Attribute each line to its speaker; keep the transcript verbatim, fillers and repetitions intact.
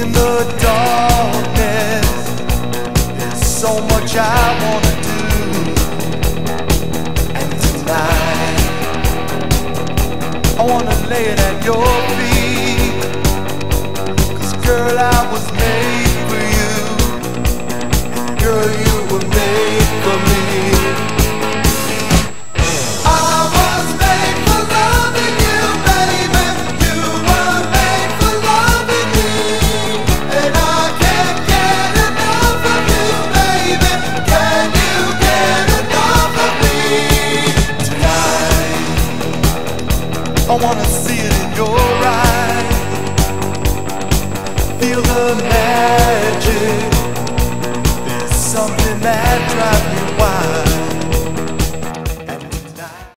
Speaker 1: In the darkness, there's so much I wanna do. And tonight, I wanna lay it at your feet. 'Cause girl, I was made for you. And girl, you were made for me. I wanna see it in your eyes. Feel the magic. There's something that drives me wild.